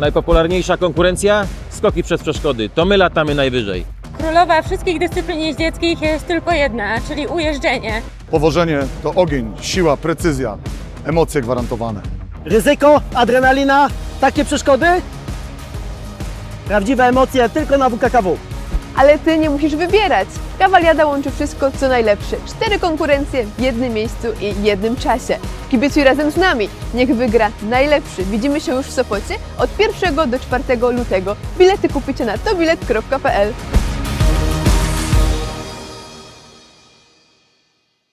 Najpopularniejsza konkurencja? Skoki przez przeszkody. To my latamy najwyżej. Królowa wszystkich dyscyplin jeździeckich jest tylko jedna, czyli ujeżdżenie. Powożenie to ogień, siła, precyzja, emocje gwarantowane. Ryzyko, adrenalina, takie przeszkody? Prawdziwe emocje tylko na WKKW. Ale Ty nie musisz wybierać. Kawaliada łączy wszystko, co najlepsze. 4 konkurencje w jednym miejscu i jednym czasie. Kibicuj razem z nami. Niech wygra najlepszy. Widzimy się już w Sopocie od 1 do 4 lutego. Bilety kupicie na tobilet.pl.